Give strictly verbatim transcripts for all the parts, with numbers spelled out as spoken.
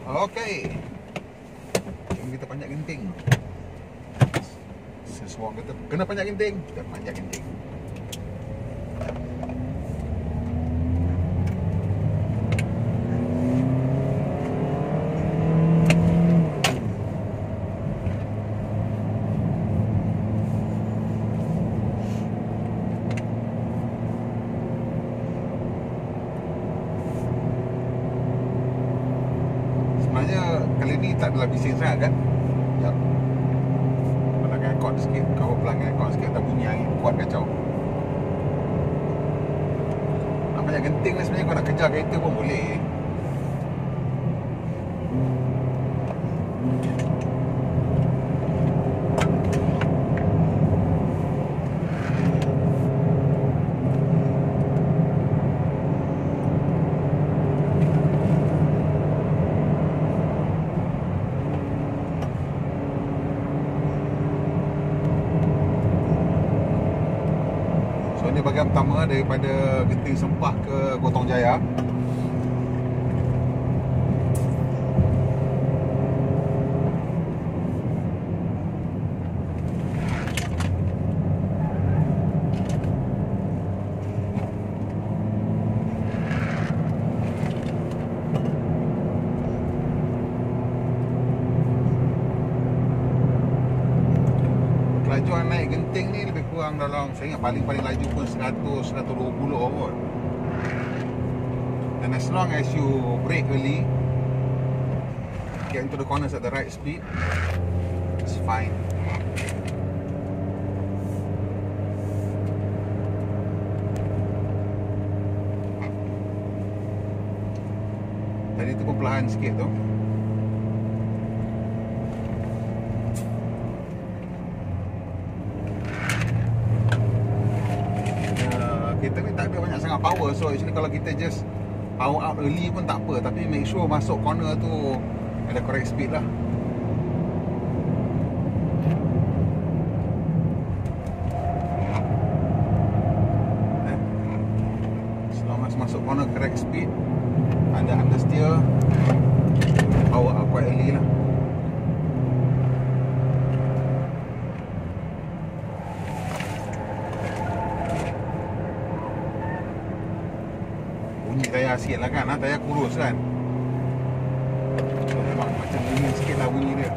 Okey. Jom kita panjat genting. Seseorang kata kena panjat genting, kita panjat genting. Kali ni tak adalah bising sangat kan. Sekejap, pelanggan aircon sikit. Cover pelanggan aircon sikit. Tak bunyi angin kuat kacau. Nak banyak genting lah sebenarnya. Kau nak kejar kereta pun boleh. Ini bahagian pertama daripada Genting Sempah ke Gotong Jaya. Kelajuan naik genting ni lebih kurang dalam, saya ingat paling-paling laju pun seratus, seratus dua puluh kot. And as long as you brake early, get into the corners at the right speed, it's fine. Tadi tu pun perlahan sikit tu. Kereta ni tak ada banyak sangat power. So actually kalau kita just power out early pun tak apa. Tapi make sure masuk corner tu ada correct speed lah. eh. Selama masuk corner correct speed, anda understeer, power out quite early lah. Bunyi tayar sikit lah kan, ha? Tayar kurus kan. So, memang macam bunyi sikit lah bunyi dia.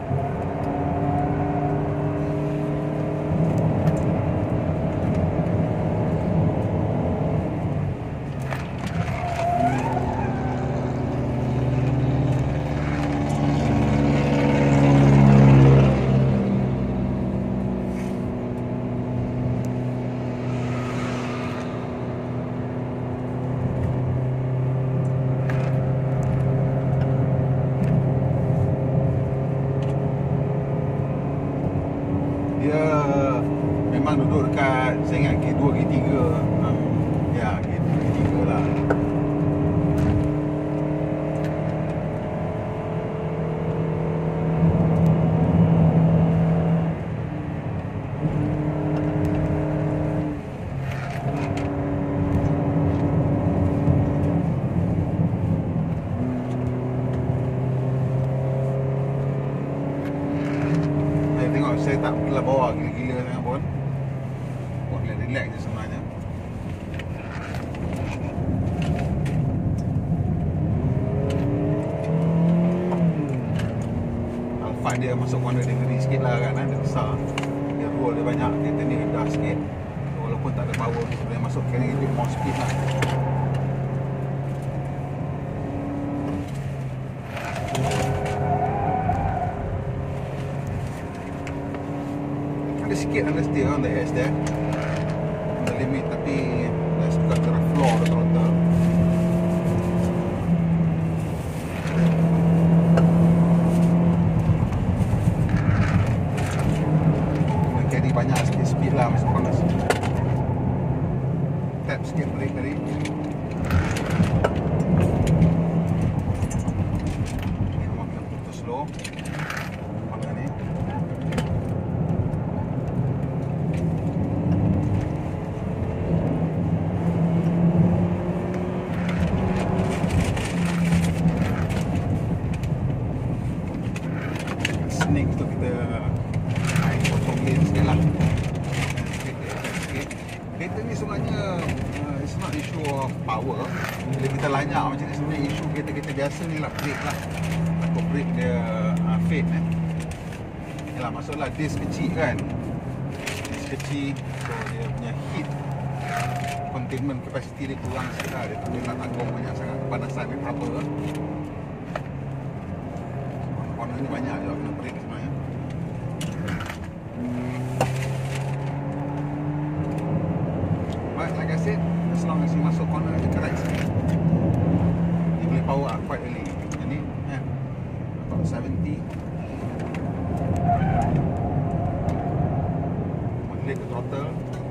Dia memang duduk dekat, saya ingat K dua, K tiga. um, Ya, K dua, K tiga lah. Saya tak perlulah bawa gila-gila sangat pun. Buat relax je sebenarnya. Alphard dia masuk corner dia ngeri sikit lah kan, dia besar. Dia roll dia banyak, kereta ni rendah sikit. Walaupun tak ada power, dia boleh masuk carry a bit more speed lah. Ada sikit understeer on the edge there, on the limit, tapi let's cut to the floor the throttle. Kena carry banyak sikit speed lah masuk corners. Tap sikit brake tadi. Ini memang kena betul slow. Mana ni? next tu kita naik potong lane sikit lah. Sikit, sikit. Kereta ni sebenarnya uh, it's not issue of power. Bila kita lanyak macam ni, sebenarnya isu kereta-kereta biasa ni lah, brake lah. Takut brake dia uh, fade eh. Yalah, maksudlah disc kecil kan. Disc kecil, so dia punya heat containment capacity dia kurang sikit lah. Dia tak nak tanggung banyak sangat kepanasan ni apa. Corner ni banyak je kena brake sebenarnya. But like I said, as long as you masuk corner je correct sikit, dia boleh power up quite early. Jadi kan, about seventy, modulate the throttle.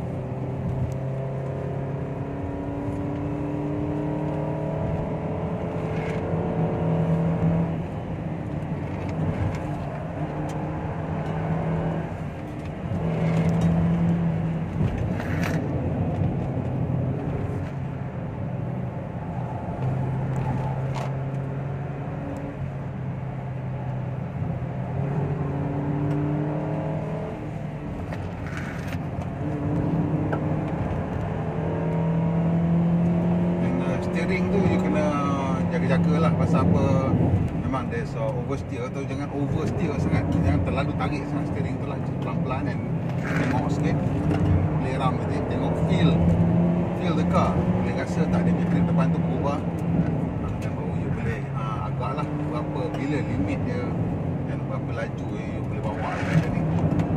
Steering tu you kena jaga-jaga lah. Pasal apa, memang there's uh, oversteer atau jangan oversteer sangat. Jangan terlalu tarik sangat steering tu lah. Just pelan-pelan and tengok sikit, play around with it. Tengok feel Feel the car. Boleh rasa tak dia punya grip depan tu berubah, dan baru you boleh uh, agak lah berapa, bila limit dia dan berapa laju you boleh bawa macam ni.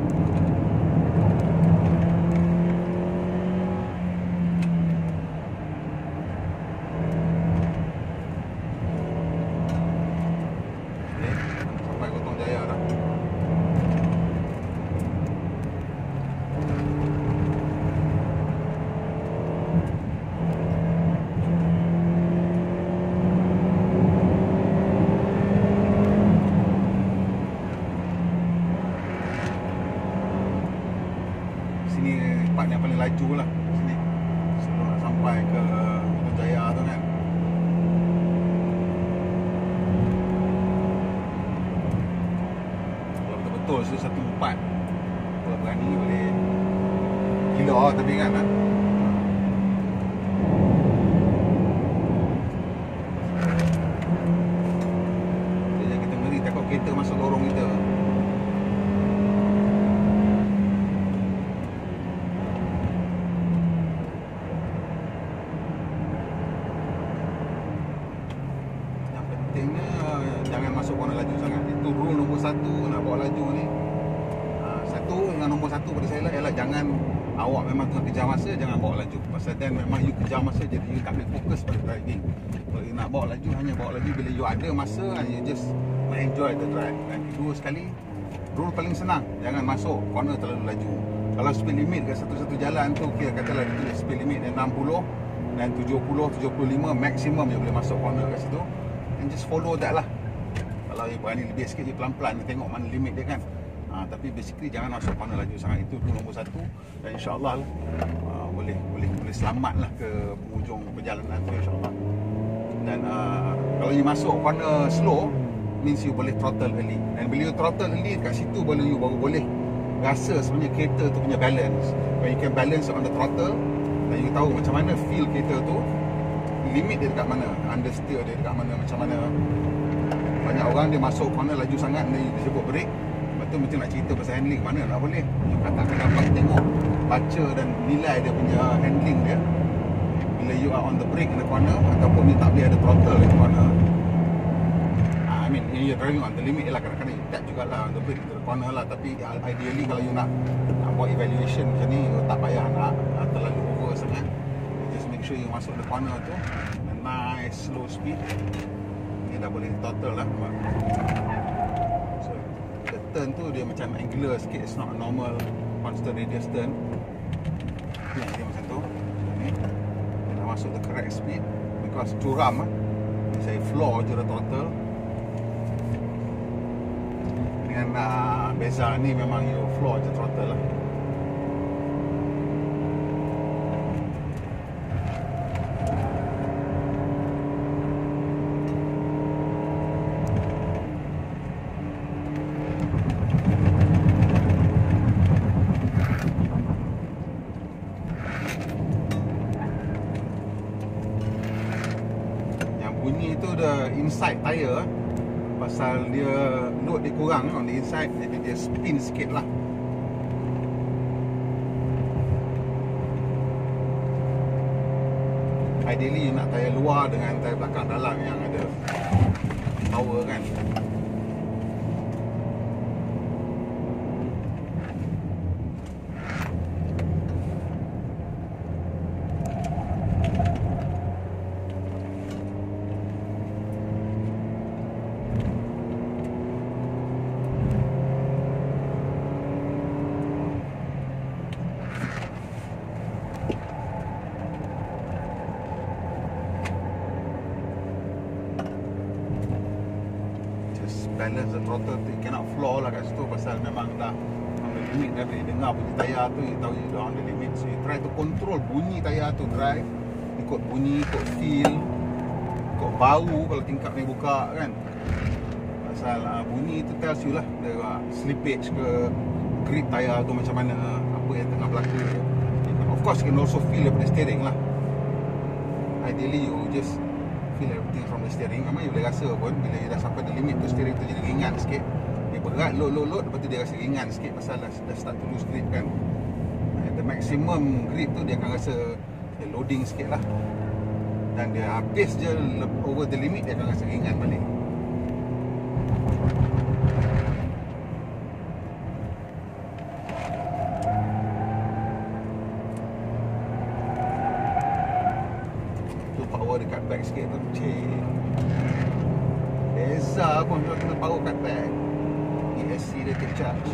Sini part yang paling laju lah sini, sebelum nak sampai ke Putrajaya tu kan. Kalau betul-betul so satu empat, kalau berani boleh gila tapi kan ha? Jadi kita ngeri takut kereta masuk lorong kita. Jangan masuk corner laju sangat. Itu rule nombor satu nak bawa laju ni. Ha, satu yang nombor satu pada saya lah ialah jangan, awak memang tengah kejar masa, jangan bawa laju. Pasal then memang you kejar masa, jadi you tak boleh fokus pada driving. Kalau you nak bawa laju, hanya bawa laju bila you ada masa, you just enjoy the drive. Dan kedua sekali, rule paling senang, jangan masuk corner terlalu laju. Kalau speed limit kat satu-satu jalan tu, kira katalah dia tulis speed limit dia enam puluh dan tujuh puluh, tujuh puluh lima maksimum you boleh masuk corner kat situ. And just follow that lah. Kalau you berani lebih sikit, you pelan-pelan, you tengok mana limit dia kan. ha, Tapi basically jangan masuk corner laju sangat. Itu rule nombor satu. Dan insyaAllah uh, boleh boleh boleh selamat lah ke penghujung perjalanan tu insyaAllah. Dan uh, kalau you masuk corner slow, means you boleh throttle early. Dan bila you throttle early, kat situ baru you baru boleh rasa sebenarnya kereta tu punya balance. When you can balance on the throttle, dan you tahu macam mana feel kereta tu, limit dia dekat mana, understeer dia dekat mana, macam mana. Banyak orang dia masuk corner laju sangat, dia sebut break. Lepas tu macam nak cerita pasal handling, mana nak boleh. You tak akan dapat tengok, baca dan nilai dia punya handling dia bila you are on the brake in the corner, ataupun you tak boleh ada throttle in the corner. I mean, you're driving on the limit lah, kadang-kadang you tap jugalah on the brake in the corner lah. Tapi ideally kalau you nak, nak buat evaluation macam ni, you tak payah nak, nak terlalu over sangat. Just make sure you masuk the corner tu a nice slow speed. Ni dah boleh total lah. So the turn tu dia macam angular sikit, it's not a normal constant radius turn. Ni dia macam tu. Ni dah masuk the correct speed because curam ah. Saya floor je the throttle. Dengan uh, beza ni memang you floor je throttle lah. tayar, pasal dia load dia kurang on the inside, jadi dia spin sikit lah. Ideally you nak tayar luar dengan tayar belakang dalam yang ada power kan. Balance the throttle tu, you cannot floor lah kat situ pasal memang dah on the limit. Dah boleh dengar bunyi tayar tu, you tahu you dah on the limit. So you try to control bunyi tayar tu, drive ikut bunyi, ikut feel, ikut bau kalau tingkap ni buka kan. Pasal uh, bunyi tu tells you lah the uh, slippage ke grip tayar tu macam mana, apa yang tengah berlaku. Of course you can also feel daripada steering lah. Ideally you just feel everything from the steering. Memang you boleh rasa pun bila you dah sampai the limit tu, steering tu jadi ringan sikit. Dia berat, load, load, load, lepas tu dia rasa ringan sikit pasal dah, dah start to lose grip kan. At the maximum grip tu dia akan rasa dia loading sikit lah. Dan dia habis je over the limit, dia akan rasa ringan balik. Power dekat back sikit tu, cik beza pun kalau kena power kat back. E S C dia take charge.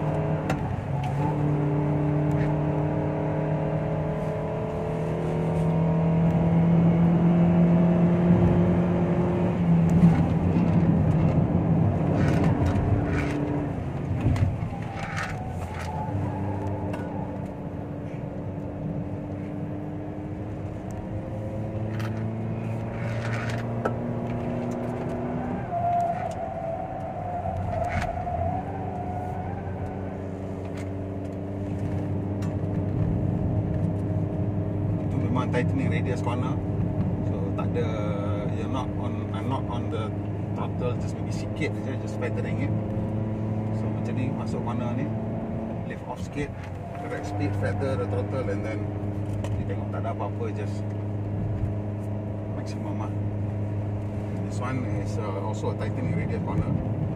Tightening radius corner, so tak ada, you're not on, I'm not on the throttle, just maybe sikit je, just feathering it. So macam ni masuk corner ni, lift off sikit, correct speed, feather the throttle, and then you tengok tak ada apa-apa, just maximum lah. This one is uh, also a tightening radius corner,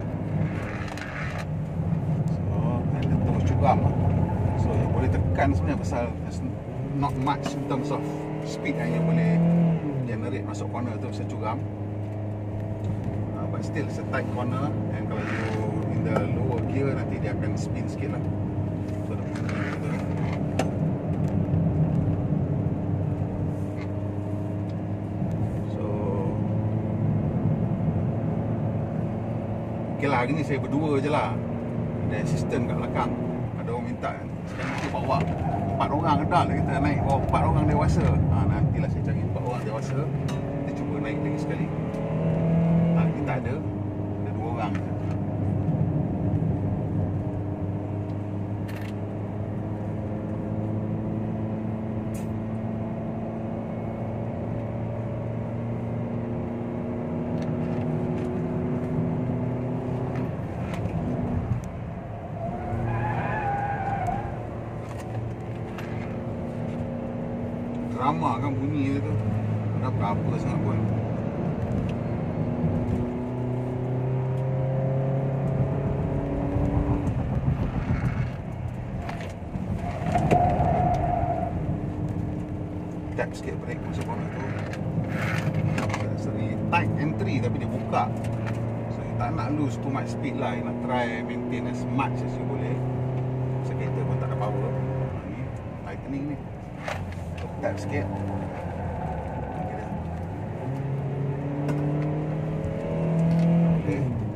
so and dia terus curam lah. So you boleh tekan sebenarnya pasal there's not much in terms of speed yang you boleh generate masuk corner tu, bisa curam. uh, But still it's a tight corner, and kalau you in the lower gear nanti dia akan spin sikit lah. So dia bunyi gitu kan. So okay lah, hari ni saya berdua je lah, ada assistant kat belakang. Ada orang minta sekarang kita bawa empat orang dah lah, kita naik bawa empat orang dewasa. Ha, nantilah saya cari empat orang dewasa, kita cuba naik lagi sekali. Hari ni tak ada, ada dua orang je. Drama kan bunyi dia tu, tak berapa sangat pun. Tap sikit brake masuk corner tu. Seri tight entry tapi dia buka, so you tak nak lose too much speed lah. You nak try maintain as much as you boleh. So kereta pun tak ada power. Ni tightening ni, tap sikit. Okay.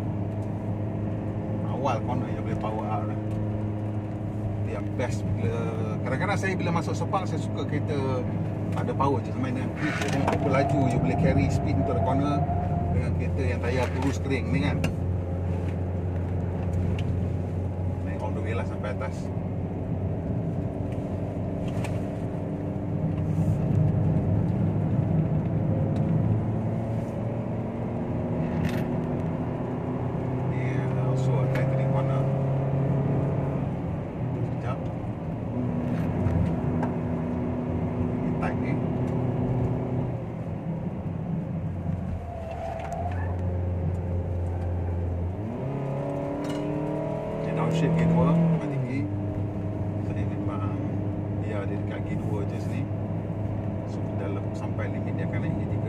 Awal corner je boleh power out lah. Yang best bila, kadang-kadang saya bila masuk Sepang, saya suka kereta ada power je, main dengan grip je. Tengok berapa laju you boleh carry speed untuk the corner dengan kereta yang tayar kurus kering ni kan. Naik all the way lah sampai atas. downshift gear dua automatic key. Saya memang dia ada dekat gear dua je sini. So dah sampai limit dia akan naik gear tiga.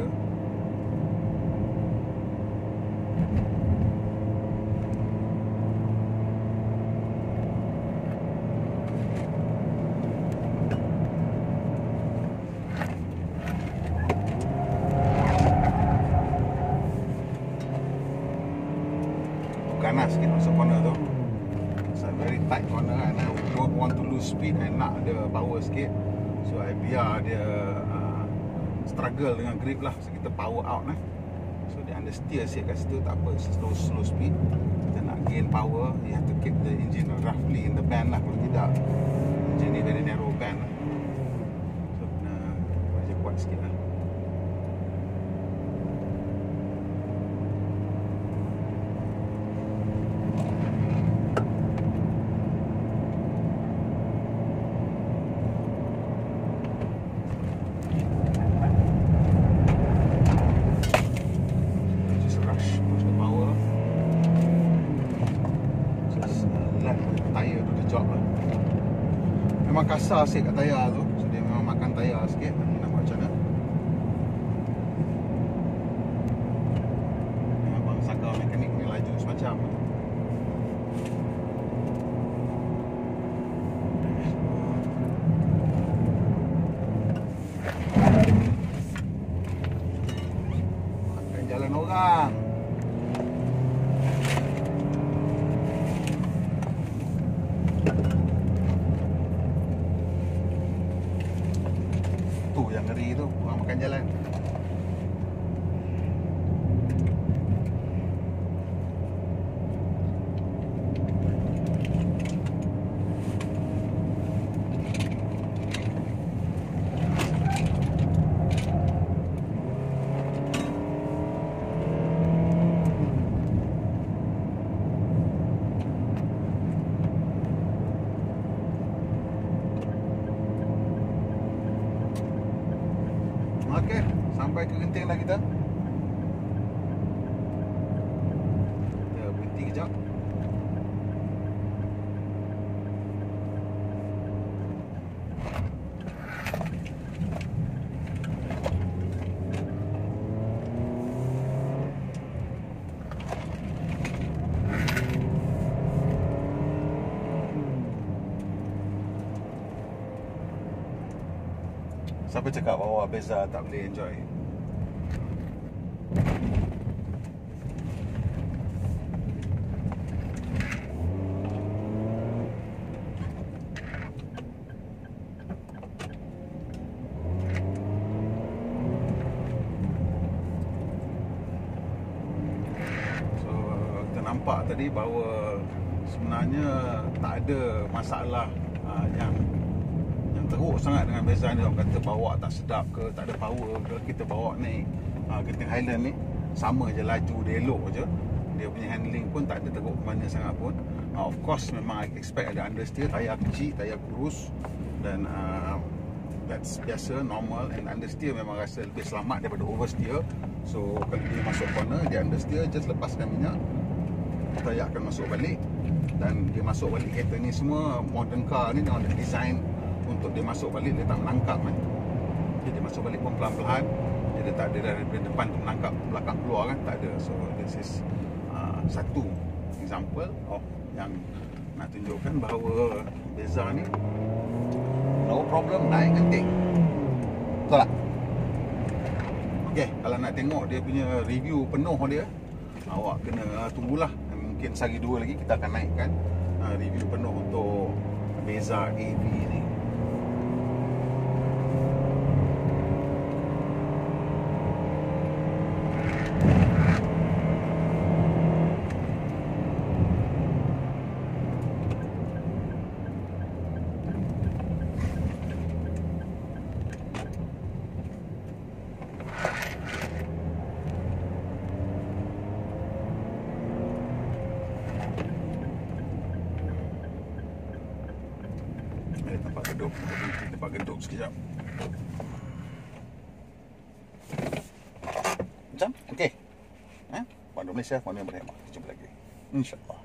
Ganas sikit masuk corner tu. It's a very tight corner and I don't want to lose speed and nak ada power sikit. So I biar dia uh, struggle dengan grip lah. So kita power out lah. So dia understeer sikit kat situ, tak apa, slow slow speed. Kita nak gain power, you have to keep the engine roughly in the band lah. Kalau tidak, engine ni very narrow band lah. So kena kerja kuat sikit lah. Memang kasar sikit kat tayar tu. So dia memang makan tayar sikit. Nanti nak buat macam mana. Abang sangka mekanik ni laju semacam tu. Makan jalan orang. Yang ngeri tu, orang makan jalan. Okey, sampai ke Genting lah kita. Kita berhenti kejap. Siapa cakap bahawa Beza tak boleh enjoy? So kita nampak tadi bahawa sebenarnya tak ada masalah uh, yang teruk sangat dengan Beza ni. Orang kata bawa tak sedap ke, tak ada power ke. Kita bawa ni uh, Genting Highland ni sama je, laju dia elok je. Dia punya handling pun tak ada teruk mana sangat pun. uh, Of course memang I expect ada understeer, tayar kecil, tayar kurus. Dan uh, that's biasa, normal. And understeer memang rasa lebih selamat daripada oversteer. So kalau dia masuk corner, dia understeer, just lepaskan minyak, tayar akan masuk balik. Dan dia masuk balik. Kereta ni semua modern car ni, dia ada design untuk dia masuk balik, dia tak menangkap kan. Jadi dia masuk balik pun pelan-pelan. Dia tak ada dari depan tu menangkap, belakang keluar kan, tak ada. So this is uh, satu example of yang nak tunjukkan bahawa Beza ni no problem naik Genting. Betul tak? Okay, kalau nak tengok dia punya review penuh dia, awak kena uh, tunggulah. Mungkin sehari dua lagi kita akan naikkan uh, review penuh untuk Beza A V ni. Tempat gedung, tempat gedung sekejap. Macam? Okey. Eh? Pada Malaysia, pada Malaysia. Jumpa lagi. InsyaAllah.